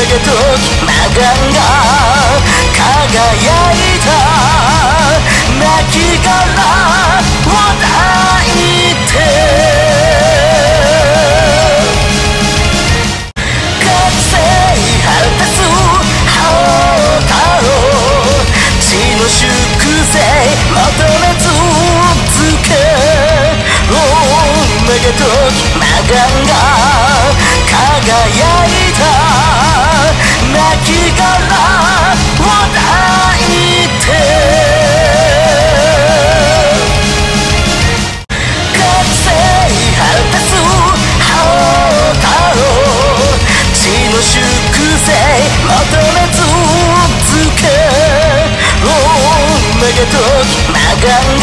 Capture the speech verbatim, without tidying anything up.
とき魔眼が輝いた亡きを抱いて覚醒果たす羽太郎血の粛清求め続けおめでとき魔眼が輝いた亡きを抱いて覚醒果たす羽太郎血の粛清求め続けおめでとき魔眼